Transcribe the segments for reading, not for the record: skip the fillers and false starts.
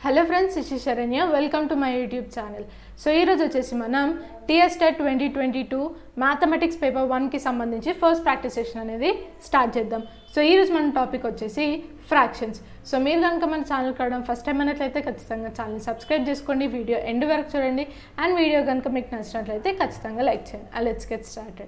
Hello friends, this is Sharanya. Welcome to my YouTube channel. So ee roju vachesi manam TS TET 2022 Mathematics paper 1 ki sambandhinchi first practice session anedi start cheddam. So ee roju mana topic vachesi fractions. So meer ganaka mana channel kadam first time anatlaithe kachithanga channel ni subscribe cheskondi, video end varaku chudandi and video ganaka meeku nachinatlaithe kachithanga like cheyandi. Let's get started.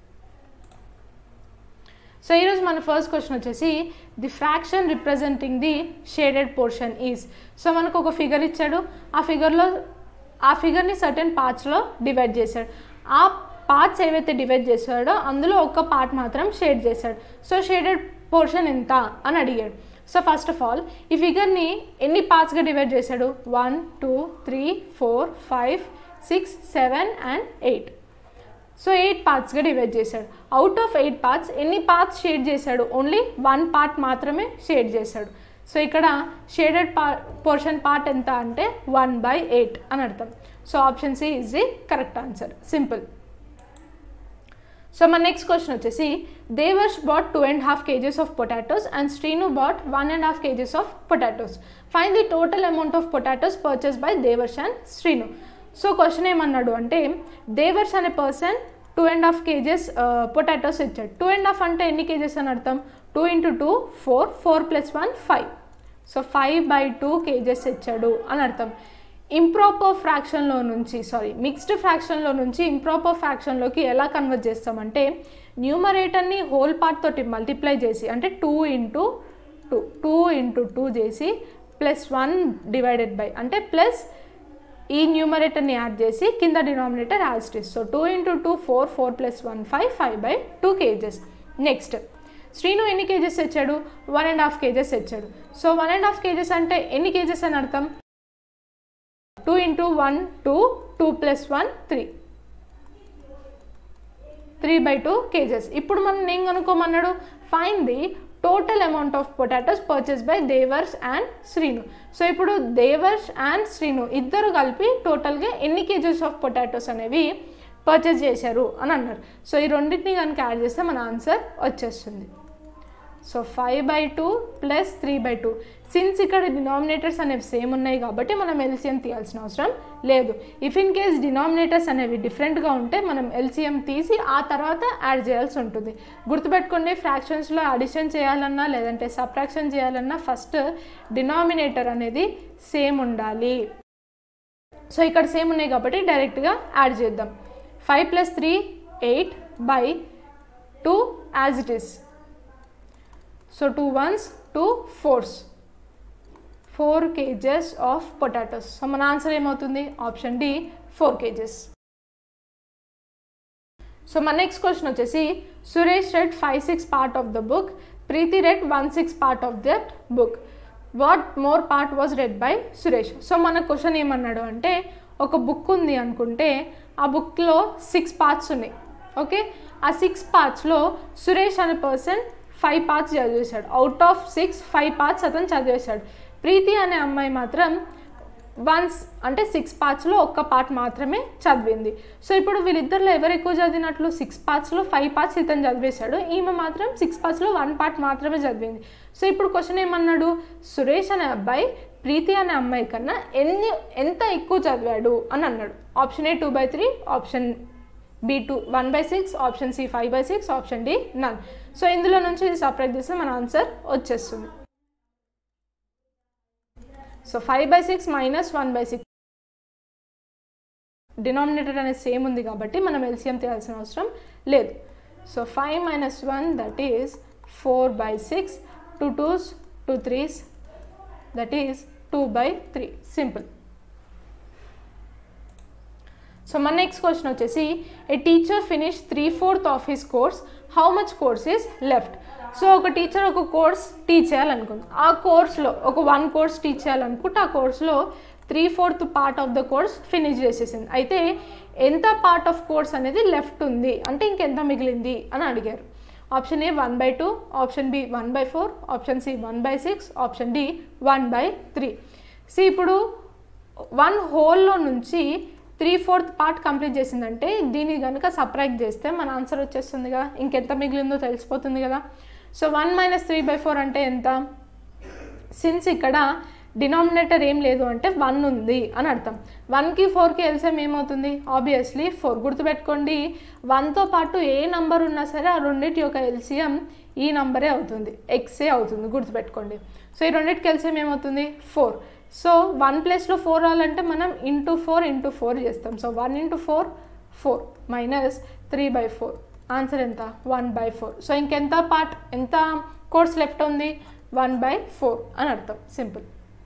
So here is my first question vachesi the fraction representing the shaded portion is. So manaku oka figure ichadu, aa figure ni certain parts lo divide chesadu. Aa parts evaithe divide chesado andulo oka part matram shade chesadu. So shaded portion enta ani adigadu. So first of all ee figure ni enni parts ga divide chesadu 1 2 3 4 5 6 7 and 8. So 8 parts ga divide chesadu. Out of 8 parts ఎన్ని parts shade చేశాడు? Only 1 part మాత్రమే shade చేశాడు. So ఇక్కడ shaded portion part ఎంత అంటే 1/8 అని అర్థం. So option C is the correct answer. Simple. So మన నెక్స్ట్ క్వశ్చన్ వచ్చేసి Devarsh bought 2.5 kgs of potatoes and Srinu bought 1.5 kgs of potatoes. Find the total amount of potatoes purchased by Devarsh and Srinu. So question ఏమన్నాడు అంటే దేవర్ష్ అనే person 2.5 kgs potatoes ఇచ్చాడు. 2.5 అంటే ఎన్ని kgs అని అర్థం? 2 × 2 4, 4 + 1 5. సో 5/2 kgs ఇచ్చాడు అని అర్థం. ఇంప్రాపర్ ఫ్రాక్షన్లో నుంచి మిక్స్డ్ ఫ్రాక్షన్లో నుంచి ఇంప్రాపర్ ఫ్రాక్షన్లోకి ఎలా కన్వర్ట్ చేస్తామంటే న్యూమరేటర్ని హోల్ పార్ట్ తోటి మల్టిప్లై చేసి అంటే 2 × 2 చేసి +1 డివైడెడ్ బై అంటే ప్లస్ ఈ న్యూమరేటర్ని యాడ్ చేసి కింద denominator as it is. So 2 × 2 4, 4 + 1 5, 5/2 kgs. Next Srinu ఎన్ని కేజెస్ తెచ్చాడు? 1.5 kgs తెచ్చాడు. సో 1.5 kgs అంటే ఎన్ని కేజెస్ అని అర్థం? 2 × 1 2, 2 + 1 3, 3/2 kgs. ఇప్పుడు మనం ఏం కనుక్కోమన్నాడు? Find the total amount of potatoes purchase by Devarsh and Srinu. So ఇప్పుడు దేవర్ష్ అండ్ శ్రీను ఇద్దరు కలిపి టోటల్గా ఎన్ని కేజెస్ ఆఫ్ పొటాటోస్ అనేవి పర్చేస్ చేశారు అని అన్నారు. సో ఈ రెండింటిని కనుక యాడ్ చేస్తే మన ఆన్సర్ వచ్చేస్తుంది. సో 5/2 + 3/2. సిన్స్ ఇక్కడ డినామినేటర్స్ అనేవి సేమ్ ఉన్నాయి కాబట్టి మనం ఎల్సిఎం తీయాల్సిన అవసరం లేదు. ఇఫ్ ఇన్ కేస్ డినామినేటర్స్ అనేవి డిఫరెంట్గా ఉంటే మనం ఎల్సిఎం తీసి ఆ తర్వాత యాడ్ చేయాల్సి ఉంటుంది. గుర్తుపెట్టుకోండి, ఫ్రాక్షన్స్లో అడిషన్ చేయాలన్నా లేదంటే సబ్ట్రాక్షన్ చేయాలన్నా ఫస్ట్ డినామినేటర్ అనేది సేమ్ ఉండాలి. సో ఇక్కడ సేమ్ ఉన్నాయి కాబట్టి డైరెక్ట్గా యాడ్ చేద్దాం. 5 + 3 8/2 as it is. So 2 1s 2 4s 4 kgs of potatoes. So మన ఆన్సర్ ఏమవుతుంది? Option D 4 kgs. సో మన నెక్స్ట్ క్వశ్చన్ వచ్చేసి Suresh read 5/6 part of the book, Preethi read 1/6 part of that book. What more part was read by Suresh. So మన question ఏమన్నాడు అంటే ఒక book ఉంది అనుకుంటే ఆ బుక్లో 6 parts ఉన్నాయి. ఓకే, ఆ 6 partsలో సురేష్ అనే పర్సన్ 5 parts చదివేశాడు. అవుట్ ఆఫ్ 6 5 parts అతను చదివేశాడు. ప్రీతి అనే అమ్మాయి మాత్రం అంటే 6 partsలో ఒక్క పార్ట్ మాత్రమే చదివింది. సో ఇప్పుడు వీళ్ళిద్దరిలో ఎవరు ఎక్కువ చదివినట్లు? 6 partsలో 5 parts ఇతను చదివేశాడు, ఈమె మాత్రం 6 partsలో 1 part మాత్రమే చదివింది. సో ఇప్పుడు క్వశ్చన్ ఏమన్నాడు? సురేష్ అనే అబ్బాయి ప్రీతి అనే అమ్మాయి కన్నా ఎంత ఎక్కువ చదివాడు అని అన్నాడు. Option A 2/3, option B 1/6, option C 5/6, option D none. So ఇందులో నుంచి ఇది సపరేట్ చేస్తే మన ఆన్సర్ వచ్చేస్తుంది. సో 5/6 - 1/6 డినామినేటర్ అనేది సేమ్ ఉంది కాబట్టి మనం ఎల్సిఎం తీయాల్సిన అవసరం లేదు. So 5 - 1 that is 4/6, 2 2s 2 3s that is 2/3. Simple. So మన నెక్స్ట్ క్వశ్చన్ వచ్చేసి a teacher finish 3/4 of his course, how much course is left. So ఒక టీచర్ ఒక కోర్స్ టీచ్ చేయాలనుకుంది. ఆ కోర్స్లో ఒక 1 కోర్స్ టీచ్ చేయాలనుకుంటే ఆ కోర్స్లో 3/4 part of the course finish చేసేసింది. అయితే ఎంత పార్ట్ ఆఫ్ కోర్స్ అనేది లెఫ్ట్ ఉంది అంటే ఇంకెంత మిగిలింది అని అడిగారు. Option A 1/2, option B 1/4, option C 1/6, option D 1/3. So ఇప్పుడు 1 హోల్లో నుంచి 3/4 పార్ట్ కంప్లీట్ చేసిందంటే దీన్ని కనుక సబ్ట్రాక్ట్ చేస్తే మన ఆన్సర్ వచ్చేస్తుందిగా, ఇంకెంత మిగిలిందో తెలిసిపోతుంది కదా. సో 1 - 3/4 అంటే ఎంత? సిన్స్ ఇక్కడ డినామినేటర్ ఏం లేదు అంటే 1 ఉంది అని అర్థం. 1కి 4కి ఎల్సిఎం ఏమవుతుంది? ఆబ్వియస్లీ 4. గుర్తుపెట్టుకోండి, 1తో పాటు ఏ నంబర్ ఉన్నా సరే ఆ రెండింటి యొక్క ఎల్సిఎం ఈ నంబరే అవుతుంది, ఎక్సే అవుతుంది. గుర్తుపెట్టుకోండి. సో ఈ రెండింటికి ఎల్సిఎం ఏమవుతుంది? 4. సో 1 ప్లేస్లో 4 రావాలంటే మనం ఇంటూ 4 చేస్తాం. So 1 × 4 4 minus 3/4. ఆన్సర్ ఎంత? 1/4. సో ఇంకెంత పార్ట్, ఎంత కోర్స్ లెఫ్ట్ ఉంది? 1/4 అని అర్థం. సింపుల్.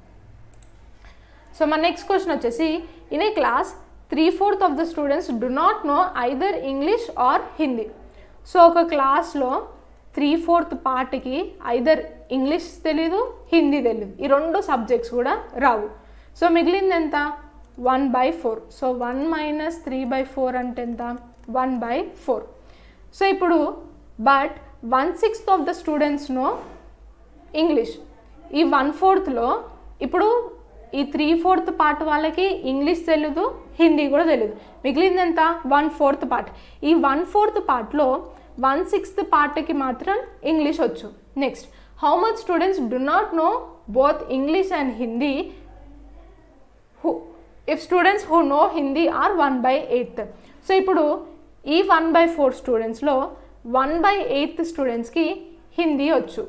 సో మన నెక్స్ట్ క్వశ్చన్ వచ్చేసి, in a class 3/4 of the students do not know either English or Hindi. So ఒక క్లాస్లో 3/4 పార్ట్కి ఐదర్ ఇంగ్లీష్ తెలీదు, హిందీ తెలీదు, ఈ 2 సబ్జెక్ట్స్ కూడా రావు. సో మిగిలింది ఎంత? 1/4. సో 1 మైనస్ 3/4 అంటే ఎంత? 1/4. సో ఇప్పుడు but 1/6 of the students know English. ఈ 1/4లో ఇప్పుడు ఈ 3/4 పార్ట్ వాళ్ళకి ఇంగ్లీష్ తెలీదు, హిందీ కూడా తెలీదు. మిగిలింది ఎంత? 1/4 పార్ట్. ఈ 1/4 పార్ట్లో 1/6 పార్ట్కి మాత్రం ఇంగ్లీష్ వచ్చు. Next, how much students do not know both English and Hindi? If students who know Hindi are 1/8. So ఇప్పుడు ఈ 1/4 స్టూడెంట్స్లో 1/8 స్టూడెంట్స్కి హిందీ వచ్చు.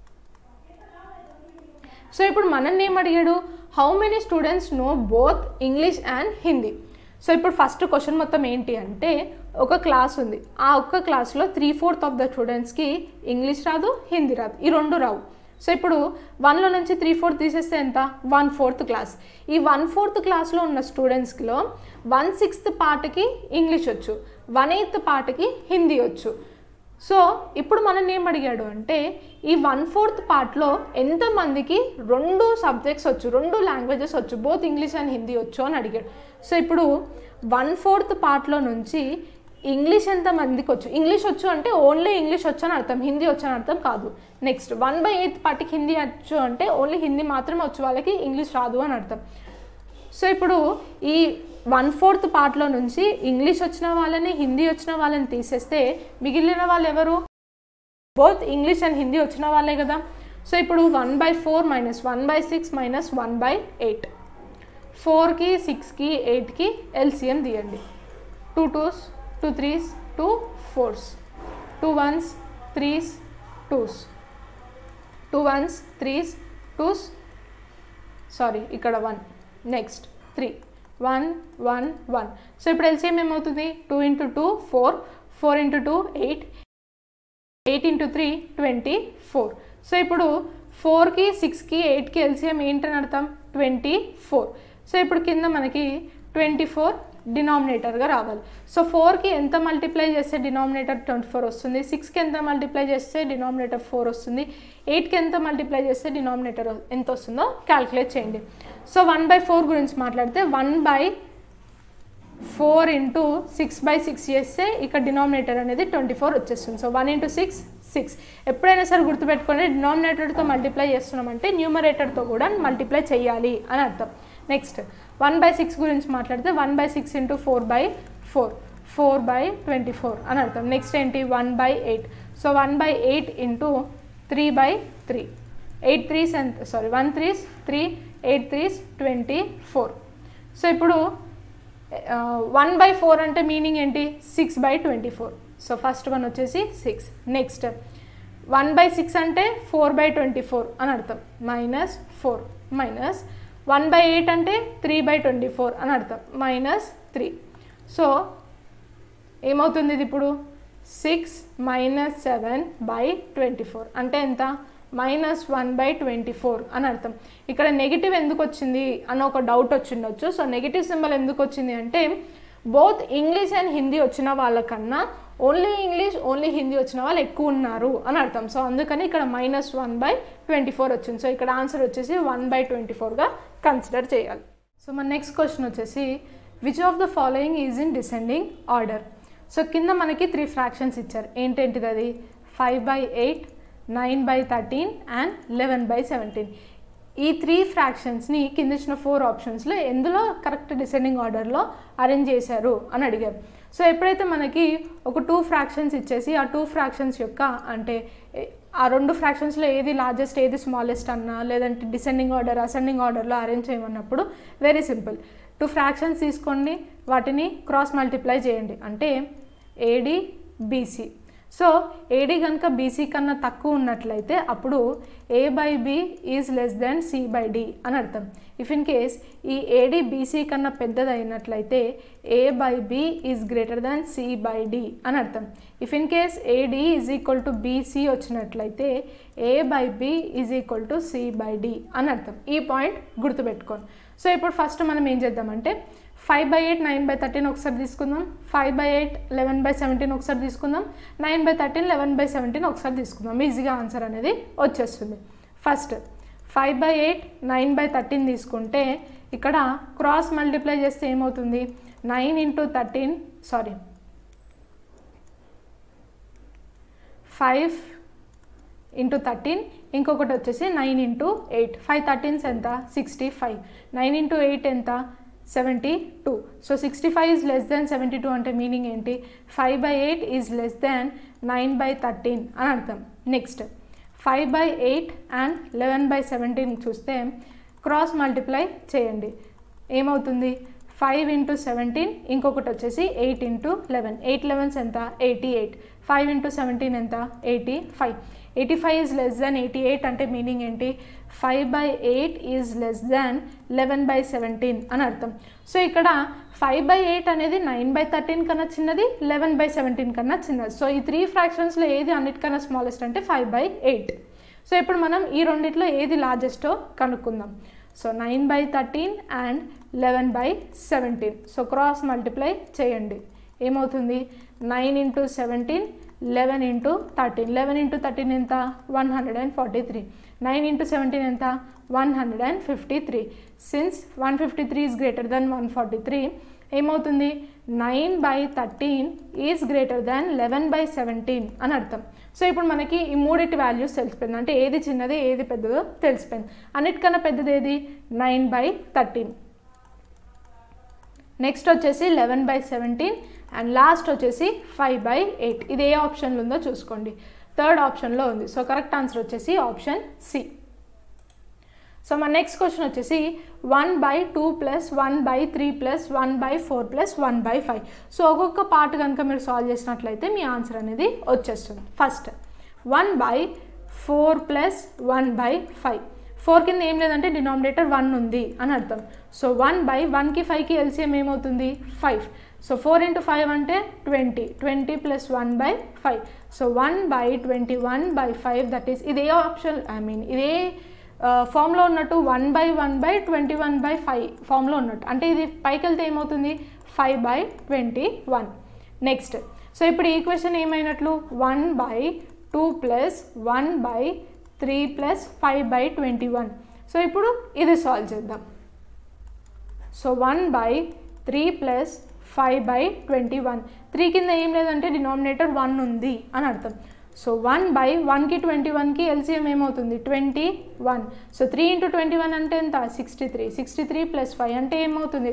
సో ఇప్పుడు మనల్ని ఏం అడిగాడు? How many students know both English and Hindi. So ఇప్పుడు ఫస్ట్ క్వశ్చన్ మొత్తం ఏంటి అంటే, ఒక క్లాస్ ఉంది, ఆ ఒక్క క్లాస్లో 3/4 ఆఫ్ ద స్టూడెంట్స్కి ఇంగ్లీష్ రాదు, హిందీ రాదు, ఈ 2 రావు. సో ఇప్పుడు 1లో నుంచి 3/4 తీసేస్తే ఎంత? 1/4 క్లాస్. ఈ 1/4 క్లాస్లో ఉన్న స్టూడెంట్స్లో 1/6 పార్ట్కి ఇంగ్లీష్ వచ్చు, 1/8 పార్ట్కి హిందీ వచ్చు. సో ఇప్పుడు మనల్ని ఏం అడిగాడు అంటే, ఈ 1/4 పార్ట్లో ఎంతమందికి 2 సబ్జెక్ట్స్ వచ్చు, 2 లాంగ్వేజెస్ వచ్చు, బోత్ ఇంగ్లీష్ అండ్ హిందీ వచ్చు అని అడిగాడు. సో ఇప్పుడు 1/4 పార్ట్లో నుంచి ఇంగ్లీష్ ఎంతమందికి వచ్చు? ఇంగ్లీష్ వచ్చు అంటే ఓన్లీ ఇంగ్లీష్ వచ్చు అని అర్థం, హిందీ వచ్చు అని అర్థం కాదు. నెక్స్ట్ 1/8 పార్ట్కి హిందీ వచ్చు అంటే ఓన్లీ హిందీ మాత్రమే వచ్చు, వాళ్ళకి ఇంగ్లీష్ రాదు అని అర్థం. సో ఇప్పుడు ఈ 1/4 పార్ట్లో నుంచి ఇంగ్లీష్ వచ్చిన వాళ్ళని, హిందీ వచ్చిన వాళ్ళని తీసేస్తే మిగిలిన వాళ్ళు ఎవరు? బోత్ ఇంగ్లీష్ అండ్ హిందీ వచ్చిన వాళ్ళే కదా. సో ఇప్పుడు 1/4 మైనస్ 1/6 మైనస్ 1/8. 4కి 6కి 8కి ఎల్సిఎం తీయండి. 2 2s 2 3s 2 4s 2 1s 3s 2s 2 1s 3s 2s, sorry ఇక్కడ 1, నెక్స్ట్ 3 1 1 1. సో ఇప్పుడు ఎల్సిఎం ఏమవుతుంది? 2 × 2 4, 4 × 2 8, 8 × 3 24. సో ఇప్పుడు 4కి 6కి 8కి ఎల్సిఎం ఏంటని అర్థం? 24. సో ఇప్పుడు కింద మనకి 24 డినామినేటర్గా రావాలి. సో 4కి ఎంత మల్టిప్లై చేస్తే డినామినేటర్ 24 వస్తుంది, 6కి ఎంత మల్టిప్లై చేస్తే డినామినేటర్ 4 వస్తుంది, 8కి ఎంత మల్టిప్లై చేస్తే డినామినేటర్ ఎంత వస్తుందో క్యాల్కులేట్ చేయండి. సో 1/4 గురించి మాట్లాడితే 1/4 × 6/6 చేస్తే ఇక్కడ డినామినేటర్ అనేది 24 వచ్చేస్తుంది. సో 1 × 6 6. ఎప్పుడైనా సరే గుర్తుపెట్టుకొని డినామినేటర్తో మల్టిప్లై చేస్తున్నామంటే న్యూమరేటర్తో కూడా మల్టిప్లై చేయాలి అని అర్థం. నెక్స్ట్ 1/6 గురించి మాట్లాడితే 1/6 × 4/4, 4/24 అని అర్థం. నెక్స్ట్ ఏంటి? 1/8. సో 1/8 × 3/3, 8 3s ఎంత? Sorry 1 3s 3, 8 3s 24. సో ఇప్పుడు 1/4 అంటే మీనింగ్ ఏంటి? 6/24. సో ఫస్ట్ వన్ వచ్చేసి 6. నెక్స్ట్ 1/6 అంటే 4/24 అని అర్థం, మైనస్ 4 మైనస్ 1/8 అంటే 3/24 అని అర్థం, మైనస్ 3. సో ఏమవుతుంది ఇది ఇప్పుడు? 6 మైనస్ 7/24 అంటే ఎంత? మైనస్ 1/24 అని అర్థం. ఇక్కడ నెగిటివ్ ఎందుకు వచ్చింది అని ఒక డౌట్ వచ్చిండొచ్చు. సో నెగిటివ్ సింబల్ ఎందుకు వచ్చింది అంటే, బోత్ ఇంగ్లీష్ అండ్ హిందీ వచ్చిన వాళ్ళకన్నా ఓన్లీ ఇంగ్లీష్ ఓన్లీ హిందీ వచ్చిన వాళ్ళు ఎక్కువ ఉన్నారు అని అర్థం. సో అందుకని ఇక్కడ మైనస్ 1/24 వచ్చింది. సో ఇక్కడ ఆన్సర్ వచ్చేసి 1/24గా కన్సిడర్ చేయాలి. సో మన నెక్స్ట్ క్వశ్చన్ వచ్చేసి, which of the following is in descending order. So కింద మనకి 3 ఫ్రాక్షన్స్ ఇచ్చారు. ఏంటేంటిది అది? 5/8, 9/13 అండ్ 11/17. ఈ 3 ఫ్రాక్షన్స్ని కింద ఇచ్చిన 4 ఆప్షన్స్లో ఎందులో కరెక్ట్ డిసెండింగ్ ఆర్డర్లో అరేంజ్ చేశారు అని అడిగారు. సో ఎప్పుడైతే మనకి ఒక 2 ఫ్రాక్షన్స్ ఇచ్చేసి ఆ 2 ఫ్రాక్షన్స్ యొక్క అంటే ఆ రెండు ఫ్రాక్షన్స్లో ఏది లార్జెస్ట్ ఏది స్మాలెస్ట్ అన్నా లేదంటే డిసెండింగ్ ఆర్డర్ అసెండింగ్ ఆర్డర్లో అరేంజ్ చేయమన్నప్పుడు వెరీ సింపుల్ 2 ఫ్రాక్షన్స్ తీసుకోండి, వాటిని క్రాస్ మల్టిప్లై చేయండి, అంటే ఏడి బీసీ. సో ఏడి కనుక బీసీ కన్నా తక్కువ ఉన్నట్లయితే అప్పుడు A by B is less then C by D అని అర్థం. ఇఫ్ ఇన్ కేస్ ఈ ఏడి బీసీ కన్నా పెద్దది అయినట్లయితే A by B is greater than C by D అని అర్థం. If in case AD is equal to BC వచ్చినట్లయితే ఏ by B is equal to C by D అని అర్థం. ఈ పాయింట్ గుర్తుపెట్టుకోండి. సో ఇప్పుడు ఫస్ట్ మనం ఏం చేద్దామంటే 5/8 9/13 ఒకసారి తీసుకుందాం, 5/8 11/17 ఒకసారి తీసుకుందాం, 9/13 11/17 ఒకసారి తీసుకుందాం. ఈజీగా ఆన్సర్ అనేది వచ్చేస్తుంది. ఫస్ట్ 5/8 9/13 తీసుకుంటే ఇక్కడ క్రాస్ మల్టిప్లై చేస్తే ఏమవుతుంది, 9 × 13 సారీ 5 × 13 ఇంకొకటి వచ్చేసి 9 × 8 5 13s ఎంత 65, 9 × 8 ఎంత 72. సో 65 ఈజ్ లెస్ దాన్ 72 అంటే మీనింగ్ ఏంటి, 5/8 ఈజ్ లెస్ దాన్ 9/13 అని అర్థం. నెక్స్ట్ 5/8 అండ్ 11/17 చూస్తే క్రాస్ మల్టిప్లై చేయండి, ఏమవుతుంది 5 × 17 ఇంకొకటి వచ్చేసి 8 × 11 8 11s ఎంత 88, 5 × 17 ఎంత 85. 85 ఈజ్ లెస్ దాన్ 88 అంటే మీనింగ్ ఏంటి, 5/8 ఈజ్ లెస్ దాన్ 11/17 అని అర్థం. సో ఇక్కడ 5/8 అనేది 9/13 కన్నా చిన్నది, 11/17 కన్నా చిన్నది. సో ఈ 3 ఫ్రాక్షన్స్లో ఏది అన్నిటికన్నా స్మాలెస్ట్ అంటే 5/8. సో ఇప్పుడు మనం ఈ రెండిట్లో ఏది లార్జెస్టో కనుక్కుందాం. So 9/13 and 11/17. So cross multiply చేయండి, ఏమవుతుంది 9 × 17 11 × 13 11 × 13 ఎంత 143, 9 × 17 ఎంత 153. సిన్స్ 153 ఈజ్ గ్రేటర్ దాన్ 143 ఏమవుతుంది 9/13 ఈజ్ గ్రేటర్ దాన్ 11/17 అని అర్థం. సో ఇప్పుడు మనకి ఈ మూడిటి వాల్యూస్ తెలిసిపోయింది, అంటే ఏది చిన్నది ఏది పెద్దదో తెలిసిపోయింది. అన్నిటికన్నా పెద్దది ఏది 9/13. నెక్స్ట్ వచ్చేసి 11/17 అండ్ లాస్ట్ వచ్చేసి 5/8. ఇది ఏ ఆప్షన్లో ఉందో చూసుకోండి, థర్డ్ ఆప్షన్లో ఉంది. సో కరెక్ట్ ఆన్సర్ వచ్చేసి ఆప్షన్ సి. సో మన నెక్స్ట్ క్వశ్చన్ వచ్చేసి 1/2 + 1/3 + 1/4 + 1/5. సో ఒక్కొక్క పార్ట్ కనుక మీరు సాల్వ్ చేసినట్లయితే మీ ఆన్సర్ అనేది వచ్చేస్తుంది. ఫస్ట్ 1/4 + 1/5. 4 కింద ఏం లేదంటే డినామినేటర్ 1 ఉంది అని అర్థం. సో 1/1కి 5కి ఎల్సిఎం ఏమవుతుంది 5. సో 4 × 5 అంటే 20 20 + 1/5. సో 1/21/5 దట్ ఈస్ ఇదే ఆప్షన్ ఇదే ఫామ్లో ఉన్నట్టు 1/1/21/5 ఫామ్లో ఉన్నట్టు, అంటే ఇది పైకి వెళ్తే ఏమవుతుంది 5/21. నెక్స్ట్ సో ఇప్పుడు ఈక్వేషన్ ఏమైనట్లు 1/2 + 1/3 + 5/21. సో ఇప్పుడు ఇది సాల్వ్ చేద్దాం. సో 1/3 + 5/21. 3 కింద ఏం లేదంటే డినామినేటర్ 1 ఉంది అని అర్థం. సో 1/1కి 21కి ఎల్సిఎం ఏమవుతుంది 21. సో 3 × 21 అంటే ఎంత 63. 63 + 5 అంటే ఏమవుతుంది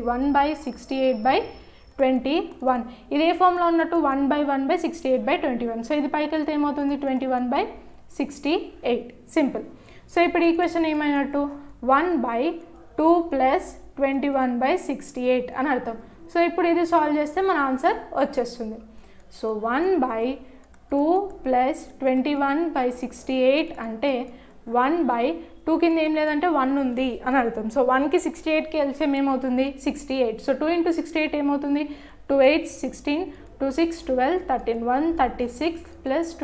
1/68/21. ఇదే ఫామ్లో ఉన్నట్టు 1/1/68/21. సో ఇది పైకి వెళ్తే ఏమవుతుంది 21/68. సింపుల్. సో ఇప్పుడు ఈక్వేషన్ ఏమైనట్టు 1/2 + 21/68 అని అర్థం. సో ఇప్పుడు ఇది సాల్వ్ చేస్తే మన ఆన్సర్ వచ్చేస్తుంది. సో 1/2 + 21/68 అంటే 1/2 కింద ఏం లేదంటే 1 ఉంది అని అర్థం. సో 1కి 68కి ఎల్సిఎం ఏమవుతుంది 68. సో 2 × 68 ఏమవుతుంది 2 8 16 2 6 12 13 136 +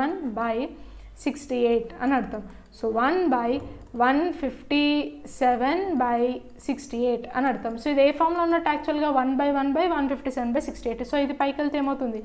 21/68 అని అర్థం. సో 1/157/68 అని అర్థం. సో ఇది ఏ ఫామ్లో ఉన్నట్టు యాక్చువల్గా 1/1/157/68. సో ఇది పైకి వెళ్తే ఏమవుతుంది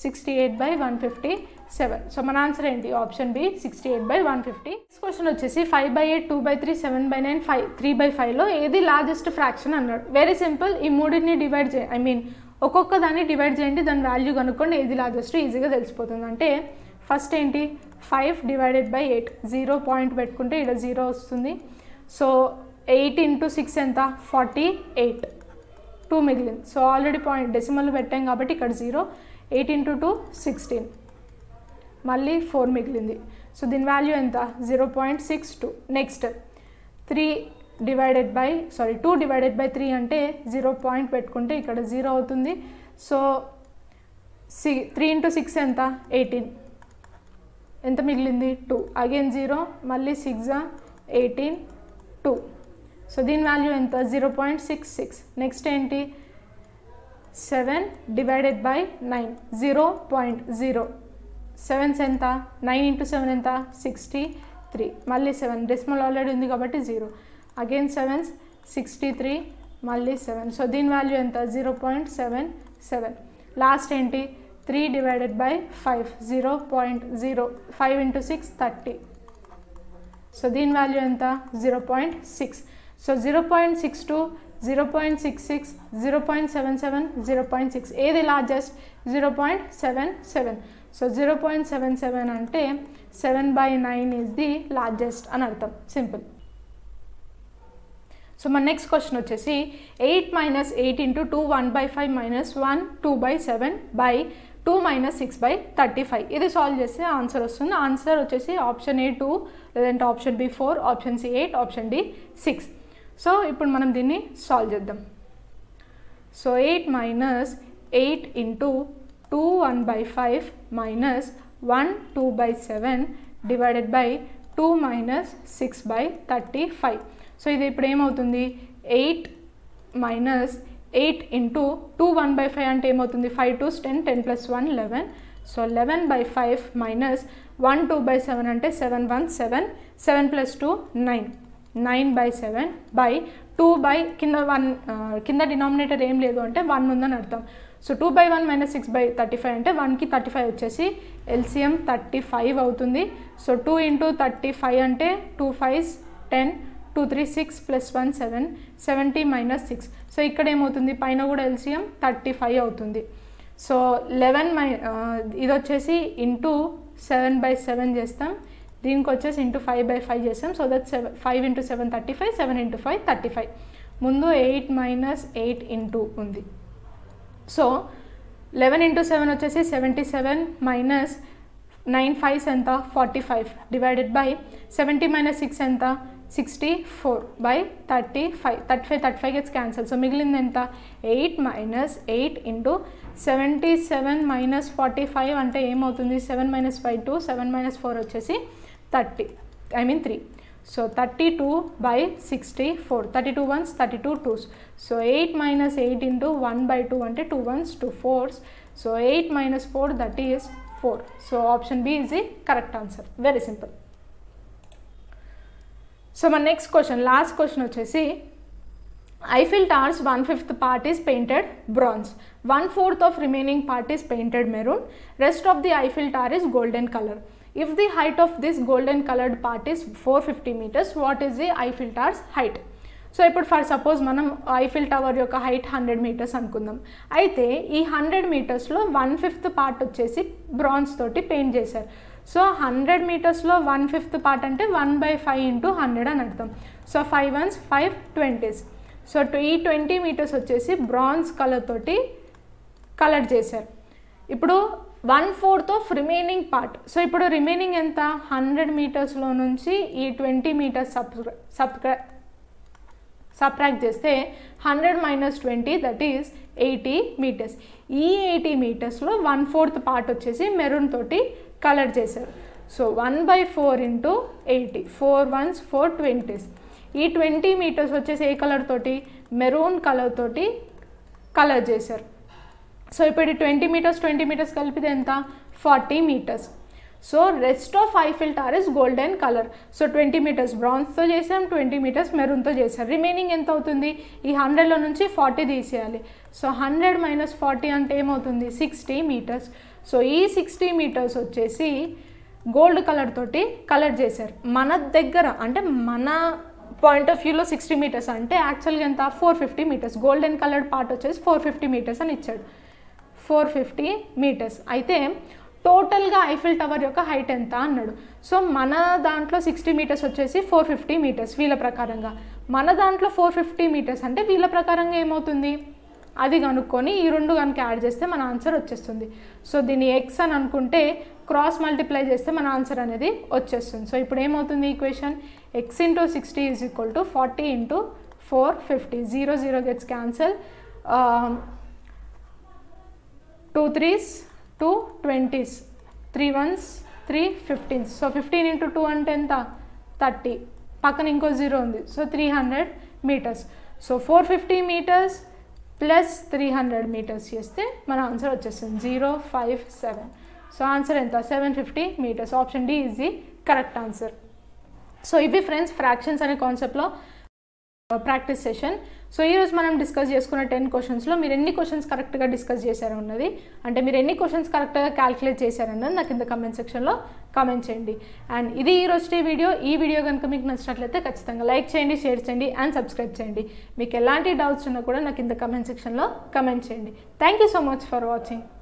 68/157. సో మన ఆన్సర్ ఏంటి ఆప్షన్ బి 68/150. నెక్స్ట్ క్వశ్చన్ వచ్చేసి 5/8 2/3 7/9 5 3/5లో ఏది లార్జెస్ట్ ఫ్రాక్షన్ అన్నాడు. వెరీ సింపుల్, ఈ మూడింటిని డివైడ్ ఒక్కొక్క దాన్ని డివైడ్ చేయండి, దాని వాల్యూ కనుక్కోండి, ఏది లార్జెస్ట్ ఈజీగా తెలిసిపోతుంది. అంటే ఫస్ట్ ఏంటి 5 / 8 0 పాయింట్ పెట్టుకుంటే ఇక్కడ 0 వస్తుంది. సో 8 × 6 ఎంత 48 2 మిగిలింది. సో ఆల్రెడీ పాయింట్ డెసిమల్ పెట్టాం కాబట్టి ఇక్కడ 0. 8 × 2 16 మళ్ళీ 4 మిగిలింది. సో దీని వాల్యూ ఎంత 0.62. నెక్స్ట్ 2 డివైడెడ్ బై 3 అంటే 0 పాయింట్ పెట్టుకుంటే ఇక్కడ 0 అవుతుంది. సో 3 into 6 ఎంత 18, ఎంత మిగిలింది 2, అగైన్ 0, మళ్ళీ 6 18 2. సో దీని వాల్యూ ఎంత 0.66. నెక్స్ట్ ఏంటి 7 డివైడెడ్ బై 9 0.0. 7 ఎంత 9 into 7 ఎంత 63, మళ్ళీ 7 డెసిమల్ ఆల్రెడీ ఉంది కాబట్టి 0, అగైన్ 7 63 మళ్ళీ 7. సో దీని వాల్యూ ఎంత 0.77. లాస్ట్ ఏంటి 3 డివైడెడ్ బై 5 0.0. 5 into 6 30. సో దీని వాల్యూ ఎంత 0.6. సో 0.62 0.66 0.77 0.6 ఏది లార్జెస్ట్ 0.77. సో 0.77 అంటే 7/9 ఈజ్ ది లార్జెస్ట్ అని అర్థం. సింపుల్. సో మన నెక్స్ట్ క్వశ్చన్ వచ్చేసి 8 - 8 into 2 1/5 - 1 2/7 by 2 - 6/35. ఇది సాల్వ్ చేస్తే ఆన్సర్ వస్తుంది. ఆన్సర్ వచ్చేసి ఆప్షన్ ఏ 2, లేదంటే option B 4, option C 8, option D 6. So ఇప్పుడు మనం దీన్ని సాల్వ్ చేద్దాం. So 8 - 8 into 2 1/5 - 1 2/7 divided by 2 - 6/35. So ఇది ఇప్పుడు ఏమవుతుంది 8 - 8 into 2 1/5 అంటే ఏమవుతుంది 5 2s 10 10 + 1 11. సో 11/5 minus 1 2/7 అంటే 7 1 7 7 + 2 9 9/7 by 2 by కింద డినామినేటర్ ఏం లేదు అంటే 1 ఉందని అర్థం. సో 2/1 - 6/35 అంటే 1కి 35 వచ్చేసి ఎల్సిఎం 35 అవుతుంది. సో 2 into 35 అంటే 2 5s 10 2 3 6 + 1 7 70 - 6. సో ఇక్కడ ఏమవుతుంది పైన కూడా ఎల్సిఎం 35 అవుతుంది. సో 11 ఇది వచ్చేసి ఇంటూ 7/7 చేస్తాం, దీనికి వచ్చేసి ఇంటూ 5/5 చేస్తాం. So that 5 into 7 35 7 into 5 35. ముందు 8 - 8 ఇంటూ ఉంది. సో 11 into 7 వచ్చేసి 77 minus 9 5s ఎంత 45 డివైడెడ్ బై 70 - 6 ఎంత 64/35. 35 గెట్స్ క్యాన్సల్. సో మిగిలింది ఎంత 8 - 8 ఇంటూ 77 - 45 అంటే ఏమవుతుంది 7 - 5 2 7 - 4 వచ్చేసి 3. So 32/64. 32 1s 32 2s. So 8 - 8 into 1/2 అంటే 2 1s 2 4s. So 8 - 4 that is 4. So option B is the correct answer. Very simple. So మన నెక్స్ట్ క్వశ్చన్ లాస్ట్ క్వశ్చన్ వచ్చేసి Eiffel Tower's 1/5 part is painted bronze, 1/4 of remaining part is painted maroon, rest of the Eiffel Tower is golden color. If the height of this golden colored part is 450 meters, what is the Eiffel Tower's height? So ఇప్పుడు for suppose మనం Eiffel tower యొక్క height 100 meters అనుకుందాం. అయితే ఈ 100 metersలో 1/5 part వచ్చేసి bronze తోటి paint చేశారు. సో 100 metersలో 1/5 part అంటే 1/5 into 100 అని అర్థం. So 5 1s 5 20s. సో ఈ 20 meters వచ్చేసి బ్రాంజ్ కలర్ తోటి కలర్ చేశారు. ఇప్పుడు 1/4 ఆఫ్ రిమైనింగ్ పార్ట్. సో ఇప్పుడు రిమైనింగ్ ఎంత 100 metersలో నుంచి ఈ 20 meters సబ్ట్రాక్ట్ చేస్తే 100 - 20 దట్ ఈస్ 80 meters. ఈ 80 metersలో 1/4 పార్ట్ వచ్చేసి మెరూన్ తోటి కలర్ చేశారు. So 1/4 into 80 4 1s 4 20s. ఈ 20 meters వచ్చేసి ఏ కలర్ తోటి మెరూన్ కలర్ తోటి కలర్ చేశారు. సో ఇప్పుడు 20 meters కలిపితే ఎంత 40 meters. So rest of Eiffel tower is golden colour. So 20 meters బ్రాంజ్తో చేసాం, 20 meters మెరూన్తో చేశారు. రిమైనింగ్ ఎంత అవుతుంది ఈ 100లో నుంచి 40 తీసేయాలి. సో 100 - 40 అంటే ఏమవుతుంది 60 meters. సో ఈ 60 meters వచ్చేసి గోల్డ్ కలర్ తోటి కలర్ చేశారు. మన దగ్గర అంటే మన పాయింట్ ఆఫ్ వ్యూలో 60 meters అంటే యాక్చువల్గా ఎంత 450 meters. గోల్డెన్ కలర్డ్ పార్ట్ వచ్చేసి 450 meters అని ఇచ్చాడు. 450 meters. అయితే టోటల్గా ఐఫిల్ టవర్ యొక్క హైట్ ఎంత అన్నాడు. సో మన దాంట్లో 60 meters వచ్చేసి 450 meters వీళ్ళ ప్రకారంగా. మన దాంట్లో 450 meters అంటే వీళ్ళ ప్రకారంగా ఏమవుతుంది అది కనుక్కొని ఈ రెండు కనుక యాడ్ చేస్తే మన ఆన్సర్ వచ్చేస్తుంది. సో దీన్ని ఎక్స్ అని అనుకుంటే క్రాస్ మల్టిప్లై చేస్తే మన ఆన్సర్ అనేది వచ్చేస్తుంది. సో ఇప్పుడు ఏమవుతుంది equation x into 60 is equal to 40 into 450. 0 0 gets cancel. 2 3s 2 20s 3 1s 3 15s. So 15 into 2 అంటే ఎంత 30. పక్కన ఇంకో 0 ఉంది. So 300 meters. So 450 meters plus 300 meters చేస్తే మన ఆన్సర్ వచ్చేస్తుంది 057. సో ఆన్సర్ ఎంత 750 meters. Option D is the correct answer. So ఇవి ఫ్రెండ్స్ ఫ్రాక్షన్స్ అనే కాన్సెప్ట్లో ప్రాక్టీస్ సెషన్. సో ఈరోజు మనం డిస్కస్ చేసుకున్న 10 క్వశ్చన్స్లో మీరు ఎన్ని క్వశ్చన్స్ కరెక్ట్గా డిస్కస్ చేశారు ఉన్నది, అంటే మీరు ఎన్ని క్వశ్చన్స్ కరెక్ట్గా క్యాలిక్యులేట్ చేశారన్నది నాకు కింద కమెంట్ సెక్షన్లో కమెంట్ చేయండి. అండ్ ఇది ఈరోజు వీడియో. ఈ వీడియో కనుక మీకు నచ్చినట్లయితే ఖచ్చితంగా లైక్ చేయండి, షేర్ చేయండి అండ్ సబ్స్క్రైబ్ చేయండి. మీకు ఎలాంటి డౌట్స్ ఉన్నా కూడా నాకు కింద కమెంట్ సెక్షన్లో కమెంట్ చేయండి. Thank you so much for watching.